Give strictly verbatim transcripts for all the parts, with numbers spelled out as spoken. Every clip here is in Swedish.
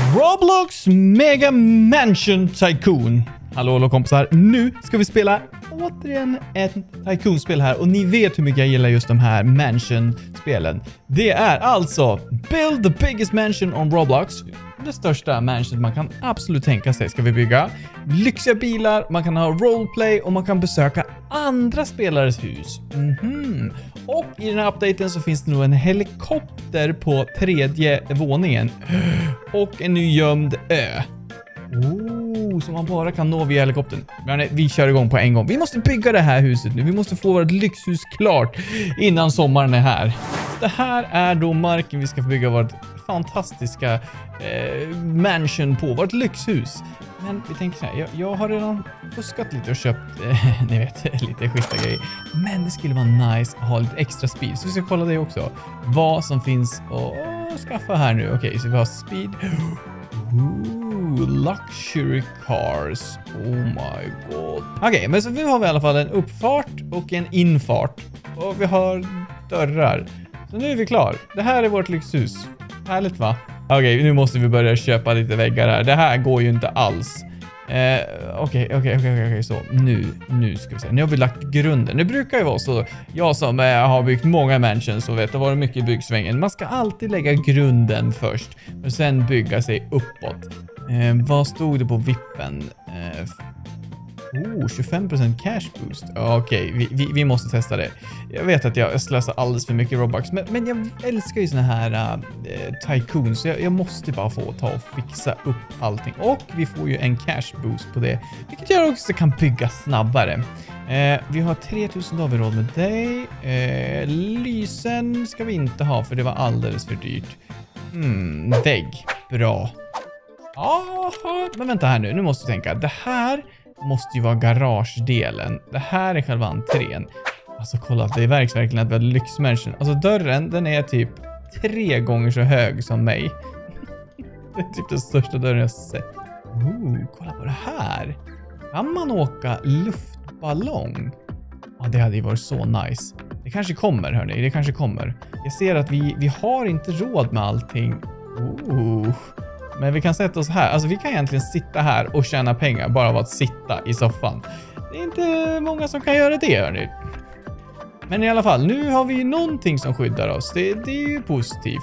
Roblox Mega Mansion Tycoon. Hallå, hallå kompisar. Nu ska vi spela återigen ett Tycoon-spel här. Och ni vet hur mycket jag gillar just de här Mansion-spelen. Det är alltså Build the biggest mansion on Roblox. Det största mansion man kan absolut tänka sig ska vi bygga. Lyxiga bilar, man kan ha roleplay och man kan besöka andra spelares hus. Mm-hmm. Och i den här updaten så finns det nog en helikopter på tredje våningen. Och en ny gömd ö. Oh, som man bara kan nå via helikoptern. Men vi kör igång på en gång. Vi måste bygga det här huset nu. Vi måste få vårt lyxhus klart innan sommaren är här. Det här är då marken vi ska bygga vårt fantastiska eh, mansion på. Vårt lyxhus. Men vi tänker så här, jag, jag har redan fuskat lite och köpt, eh, ni vet, lite skita grejer. Men det skulle vara nice att ha lite extra speed. Så vi ska kolla det också. Vad som finns att skaffa här nu. Okej, okay, så vi har speed. Ooh, luxury cars. Oh my god. Okej, okay, men så vi har vi i alla fall en uppfart och en infart. Och vi har dörrar. Så nu är vi klar. Det här är vårt lyxhus. Härligt va? Okej, okay, nu måste vi börja köpa lite väggar här. Det här går ju inte alls. Okej, okej, okej, okej, så nu, nu ska vi se. Nu har vi lagt grunden. Det brukar ju vara så. Jag som eh, har byggt många mansions och vet, det var mycket i byggsvängen. Man ska alltid lägga grunden först och sen bygga sig uppåt. Eh, vad stod det på vippen? Eh, oh, tjugofem procent cash boost. Okej, okay, vi, vi, vi måste testa det. Jag vet att jag slösar alldeles för mycket Robux. Men, men jag älskar ju såna här uh, Tycoon. Så jag, jag måste bara få ta och fixa upp allting. Och vi får ju en cash boost på det. Vilket gör också kan bygga snabbare. Eh, vi har tre tusen då har vi råd med dig. Eh, lysen ska vi inte ha för det var alldeles för dyrt. Hmm, vägg. Bra. Aha, men vänta här nu. Nu måste jag tänka. Det här måste ju vara garagedelen. Det här är själva entrén. Alltså kolla, det verkar verkligen att vi har lyxmansion. Alltså dörren, den är typ tre gånger så hög som mig. Det är typ den största dörren jag har sett. Ooh, kolla på det här. Kan man åka luftballong? Ja, det hade ju varit så nice. Det kanske kommer, hörni. Det kanske kommer. Jag ser att vi, vi har inte råd med allting. Ooh. Men vi kan sätta oss här. Alltså vi kan egentligen sitta här och tjäna pengar bara av att sitta i soffan. Det är inte många som kan göra det, hörni. Men i alla fall, nu har vi ju någonting som skyddar oss. Det, det är ju positivt.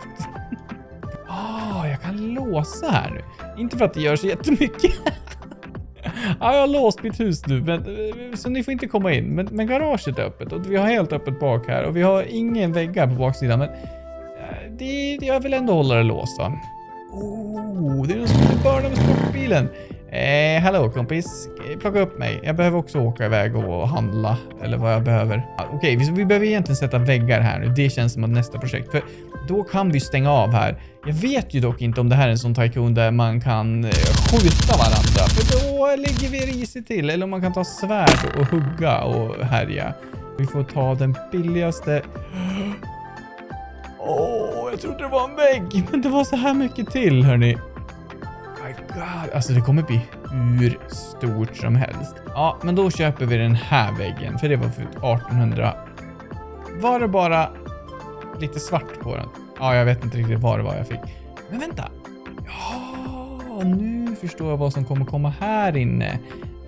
Ah, oh, jag kan låsa här nu. Inte för att det gör så jättemycket. Ja, jag har låst mitt hus nu. Men, så ni får inte komma in. Men, men garaget är öppet. Och vi har helt öppet bak här. Och vi har ingen väggar på baksidan. Men det, det jag vill ändå hålla det låst, va? Oh, det är någon som vill börja med sportbilen. Eh, hallå kompis, plocka upp mig. Jag behöver också åka iväg och handla. Eller vad jag behöver. Okej, okay, vi, vi behöver egentligen sätta väggar här nu. Det känns som att nästa projekt. För då kan vi stänga av här. Jag vet ju dock inte om det här är en sån Tycoon där man kan eh, skjuta varandra. För då ligger vi risigt till. Eller om man kan ta svärd och hugga och härja. Vi får ta den billigaste. Åh, oh, jag trodde det var en vägg. Men det var så här mycket till, hörni. My God. Alltså det kommer bli hur stort som helst. Ja, men då köper vi den här väggen. För det var för artonhundra. Var det bara lite svart på den? Ja, jag vet inte riktigt vad det var jag fick. Men vänta. Ja, nu förstår jag vad som kommer komma här inne.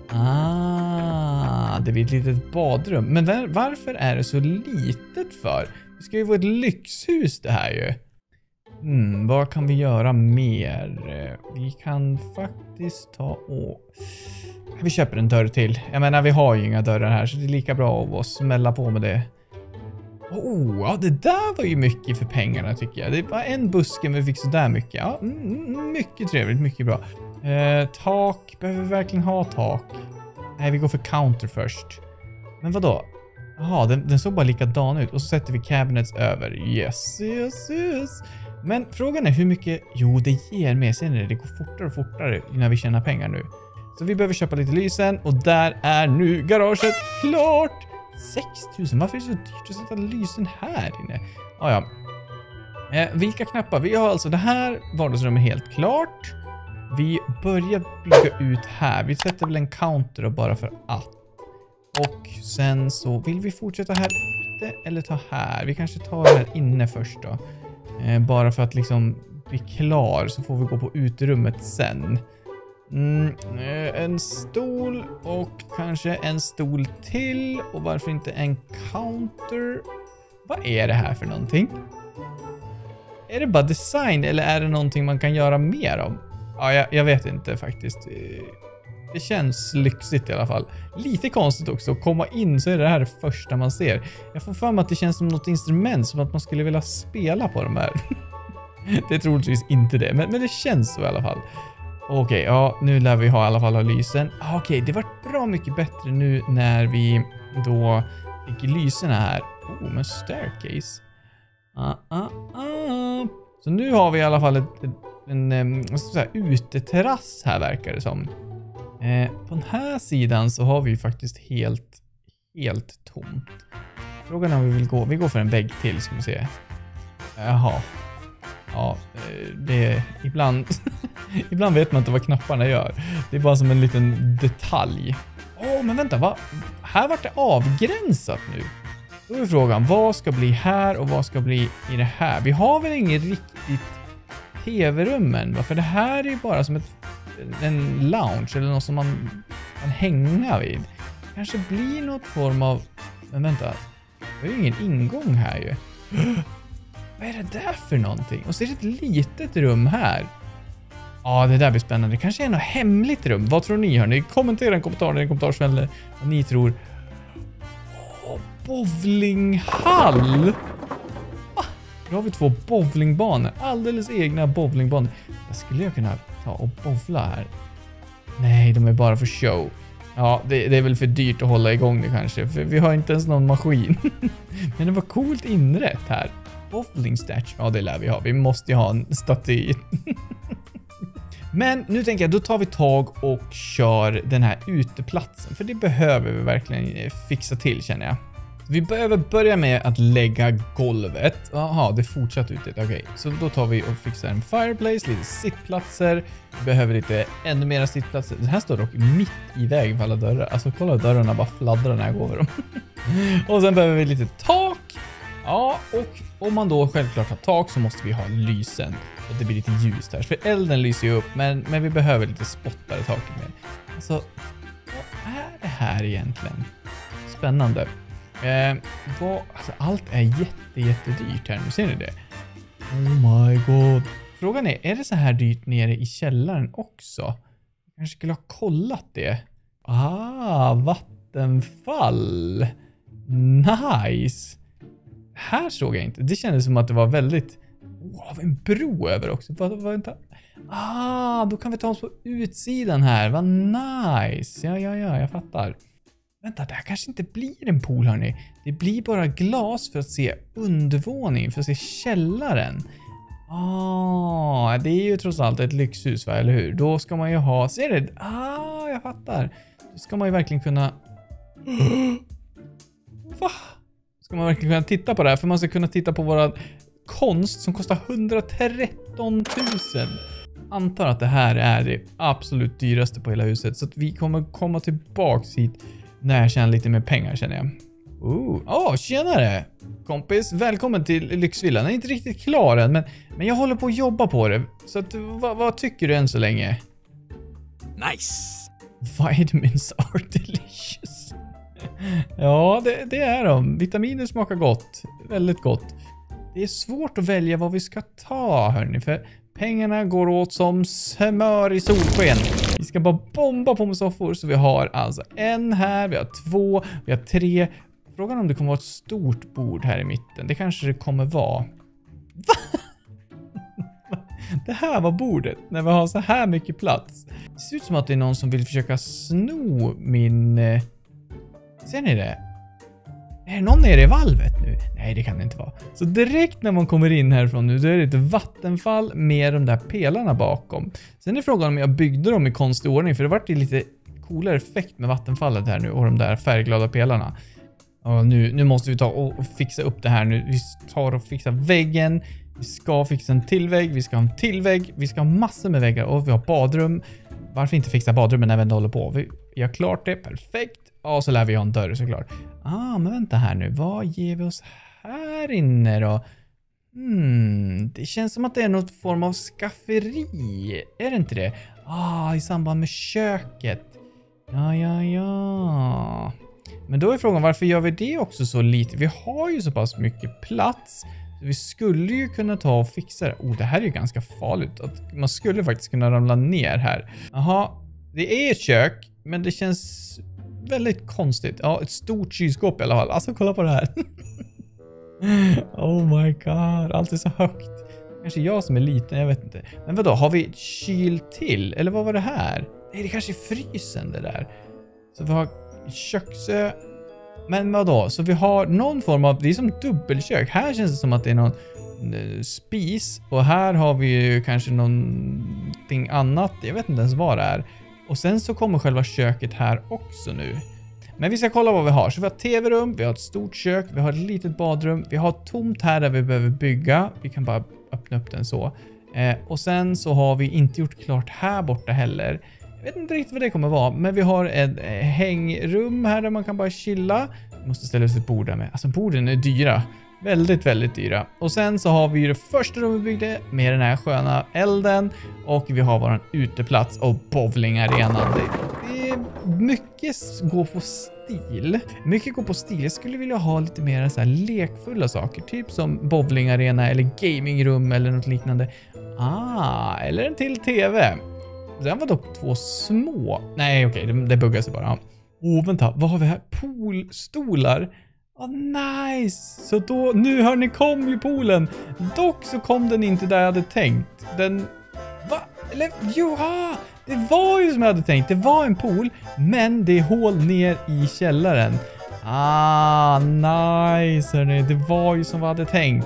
Ah, det blir ett litet badrum. Men var, varför är det så litet för? Det ska ju vara ett lyxhus det här ju. Hmm, vad kan vi göra mer? Vi kan faktiskt ta och... Vi köper en dörr till. Jag menar, vi har ju inga dörrar här så det är lika bra att smälla på med det. Oh, ja, det där var ju mycket för pengarna tycker jag. Det var en buske men vi fick så där mycket. Ja, mm, mycket trevligt, mycket bra. Eh, tak, behöver vi verkligen ha tak? Nej, vi går för counter först. Men vad då? Jaha, den, den såg bara likadan ut. Och så sätter vi cabinets över. Yes, yes, yes. Men frågan är hur mycket... Jo, det ger mer senare. Det går fortare och fortare när vi tjänar pengar nu. Så vi behöver köpa lite lysen. Och där är nu garaget klart. sex tusen. Varför är det så dyrt att sätta lysen här inne? Ah, ja. Eh, vilka knappar? Vi har alltså det här vardagsrummet helt klart. Vi börjar bygga ut här. Vi sätter väl en counter och bara för att. Och sen så vill vi fortsätta här ute eller ta här. Vi kanske tar det här inne först då. Eh, bara för att liksom blir klar så får vi gå på utrummet sen. Mm, en stol och kanske en stol till. Och varför inte en counter? Vad är det här för någonting? Är det bara design eller är det någonting man kan göra mer av? Ja, jag, jag vet inte faktiskt. Det känns lyxigt i alla fall. Lite konstigt också att komma in så är det här det första man ser. Jag får för mig att det känns som något instrument, som att man skulle vilja spela på de här. Det är troligtvis inte det, men, men det känns så i alla fall. Okej, okay, ja, nu lär vi ha i alla fall ha lysen. Okej, okay, det var bra mycket bättre nu när vi då fick lyserna här. Oh, men staircase. Ah, ah, ah. Så nu har vi i alla fall ett, ett, en, en vad ska jag säga, uteterrass här verkar det som. Eh, på den här sidan så har vi ju faktiskt helt, helt tomt. Frågan är om vi vill gå. Vi går för en vägg till, ska vi se. Jaha. Ja, det är ibland ibland vet man inte vad knapparna gör. Det är bara som en liten detalj. Åh, oh, men vänta, vad? Här vart det avgränsat nu. Då är frågan, vad ska bli här och vad ska bli i det här? Vi har väl inget riktigt tv-rummen, va? För det här är ju bara som ett, en lounge eller något som man kan hänga vid. Kanske blir något form av... Men vänta, det är ju ingen ingång här ju. Vad är det där för någonting? Och så är det ett litet rum här. Ja, det där blir spännande. Det kanske är något hemligt rum. Vad tror ni, hörni? Kommentera en kommentar i kommentarsfältet vad ni tror. Åh, bowlinghall! Ah, då har vi två bowlingbanor. Alldeles egna bowlingbanor. Jag skulle jag kunna ta och bowla här? Nej, de är bara för show. Ja, det, det är väl för dyrt att hålla igång det kanske. För vi har inte ens någon maskin. Men det var coolt inrätt här. Bowling statue. Ja, det lär vi ha. Vi måste ju ha en staty. Men nu tänker jag, då tar vi tag och kör den här uteplatsen. För det behöver vi verkligen fixa till, känner jag. Vi behöver börja med att lägga golvet. Jaha, det fortsatt ut. Okej, okay. Så då tar vi och fixar en fireplace, lite sittplatser. Vi behöver lite ännu mera sittplatser. Den här står dock mitt i vägen för alla dörrar. Alltså kolla, dörrarna bara fladdrar när jag går över dem. Och sen behöver vi lite tak. Ja, och om man då självklart har tak så måste vi ha lysen. Och det blir lite ljus där. För elden lyser ju upp, men, men vi behöver lite spottar i taket med. Alltså, vad är det här egentligen? Spännande. Eh, vad, alltså, allt är jätte, jättedyrt här nu, ser ni det? Oh my god. Frågan är, är det så här dyrt nere i källaren också? Jag kanske skulle ha kollat det. Ah, vattenfall. Nice. Här såg jag inte. Det kändes som att det var väldigt... Wow, en bro över också. Vänta. Ah, då kan vi ta oss på utsidan här. Vad nice. Ja, ja, ja, jag fattar. Vänta, det här kanske inte blir en pool, hörni. Det blir bara glas för att se undervåningen, för att se källaren. Ah, det är ju trots allt ett lyxhus, va? Eller hur? Då ska man ju ha... Ser du? Ah, jag fattar. Då ska man ju verkligen kunna... Va? Ska man verkligen kunna titta på det här? För man ska kunna titta på våra konst som kostar hundratretton tusen. Antar att det här är det absolut dyraste på hela huset. Så att vi kommer komma tillbaks hit när jag tjänar lite mer pengar, känner jag. Oh, oh, tjenare kompis. Välkommen till Lyxvillan. Den är inte riktigt klar än, men, men jag håller på att jobba på det. Så att, vad, vad tycker du än så länge? Nice! Vitamins are delicious. Ja, det, det är de. Vitaminer smakar gott. Väldigt gott. Det är svårt att välja vad vi ska ta, hörni. För pengarna går åt som smör i solsken. Vi ska bara bomba på med soffor. Så vi har alltså en här, vi har två, vi har tre. Frågan om det kommer vara ett stort bord här i mitten. Det kanske det kommer vara. Va? Det här var bordet. När vi har så här mycket plats. Det ser ut som att det är någon som vill försöka sno min... Ser ni det? Är det någon nere i valvet nu? Nej, det kan det inte vara. Så direkt när man kommer in härifrån nu, då är det ett vattenfall med de där pelarna bakom. Sen är frågan om jag byggde dem i konstig ordning, för det vart ju lite coolare effekt med vattenfallet här nu och de där färgglada pelarna. Och nu, nu måste vi ta och fixa upp det här nu. Vi tar och fixar väggen. Vi ska fixa en till vägg. Vi ska ha en till vägg. Vi ska ha massor med väggar. Och vi har badrum. Varför inte fixa badrummen när vi ändå håller på? Vi, vi har klart det. Perfekt. Och så lär vi ha en dörr såklart. Ah, men vänta här nu. Vad ger vi oss här inne då? Hmm, det känns som att det är något form av skafferi. Är det inte det? Ah, i samband med köket. Ja, ja, ja. Men då är frågan, varför gör vi det också så lite? Vi har ju så pass mycket plats. Så vi skulle ju kunna ta och fixa det. Oh, det här är ju ganska farligt. Att man skulle faktiskt kunna ramla ner här. Jaha, det är ett kök. Men det känns väldigt konstigt. Ja, ett stort kylskåp i alla fall. Alltså, kolla på det här. Oh my god, allt är så högt. Kanske jag som är liten, jag vet inte. Men vadå, har vi kyl till? Eller vad var det här? Nej, det kanske är frysen det där. Så vi har köksö. Men vadå, så vi har någon form av, det är som dubbelkök. Här känns det som att det är någon eh, spis. Och här har vi ju kanske någonting annat. Jag vet inte ens vad det är. Och sen så kommer själva köket här också nu. Men vi ska kolla vad vi har. Så vi har ett tv-rum, vi har ett stort kök, vi har ett litet badrum. Vi har tomt här där vi behöver bygga. Vi kan bara öppna upp den så. Eh, och sen så har vi inte gjort klart här borta heller. Jag vet inte riktigt vad det kommer vara. Men vi har ett eh, hängrum här där man kan bara chilla. Vi måste ställa oss ett bord där med. Alltså borden är dyra. Väldigt, väldigt dyra. Och sen så har vi ju det första rummet vi byggde med den här sköna elden. Och vi har våran uteplats och bowlingarenan. Det är mycket går på stil. Mycket går på stil. Jag skulle vilja ha lite mer så här lekfulla saker. Typ som bowlingarena eller gamingrum eller något liknande. Ah, eller en till tv. Den var dock två små. Nej, okej. Okay, det, det buggar sig bara. Åh, oh, vänta. Vad har vi här? Poolstolar. Ah, nice! Så då, nu hör ni, kom ju poolen. Dock så kom den inte där jag hade tänkt. Den, va? Eller, joha! Det var ju som jag hade tänkt. Det var en pool, men det är hål ner i källaren. Ah, nice hörni. Det var ju som jag hade tänkt.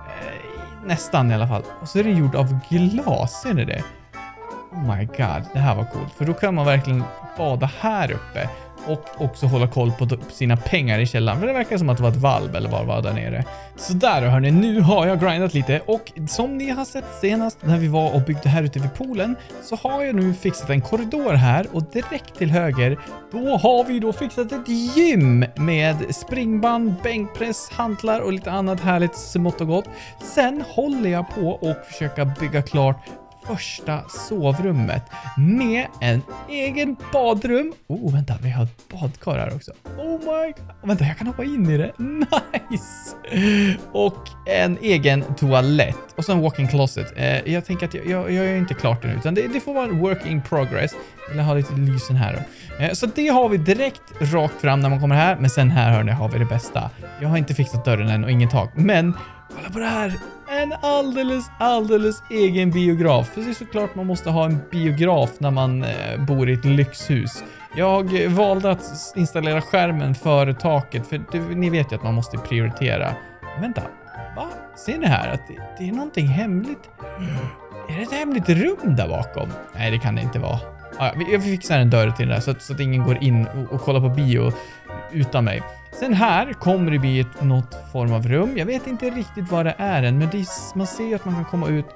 Eh, nästan i alla fall. Och så är det gjord av glas, är det det? Oh my god, det här var coolt. För då kan man verkligen bada här uppe. Och också hålla koll på sina pengar i källaren. För det verkar som att det var ett valv eller vad det var där nere. Så där hörni, nu har jag grindat lite. Och som ni har sett senast när vi var och byggde här ute vid poolen, så har jag nu fixat en korridor här. Och direkt till höger, då har vi då fixat ett gym med springband, bänkpress, hantlar och lite annat härligt smått och gott. Sen håller jag på och försöka bygga klart första sovrummet med en egen badrum. Oh, vänta, vi har ett badkar här också. Oh my god. Vänta, jag kan hoppa in i det. Nice! Och en egen toalett. Och så en walk-in closet. Eh, jag tänker att jag, jag, jag är inte klart ännu, utan det, det får vara en work in progress. Jag vill ha lite lysen här då. Eh, så det har vi direkt rakt fram när man kommer här. Men sen här hörni har vi det bästa. Jag har inte fixat dörren än och ingen tak. Men kolla på det här. En alldeles, alldeles egen biograf. För det är såklart man måste ha en biograf när man eh, bor i ett lyxhus. Jag valde att installera skärmen före taket. För det, ni vet ju att man måste prioritera. Vänta, va? Ser ni här att det, det är någonting hemligt? Är det ett hemligt rum där bakom? Nej, det kan det inte vara. Ja, vi fixar en dörr till det där så att, så att ingen går in och, och kollar på bio utan mig. Sen här kommer det bli ett, något form av rum. Jag vet inte riktigt vad det är än, men det, man ser ju att man kan komma ut.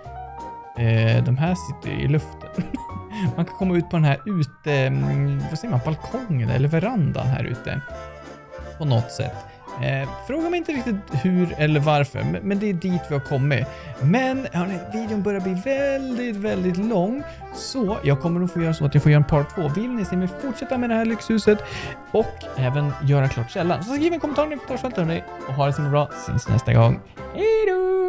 Eh, de här sitter i luften. Man kan komma ut på den här ute, vad säger man, balkongen eller verandan här ute. På något sätt. Eh, fråga mig inte riktigt hur eller varför, men, men det är dit vi har kommit. Men hörni, videon börjar bli väldigt, väldigt lång. Så jag kommer nog få göra så att jag får göra en part två. Vill ni se mig fortsätta med det här lyxhuset och även göra klart källan, så skriv en kommentar i kommentarsfältet hörni. Och ha det så bra, syns nästa gång. Hej då!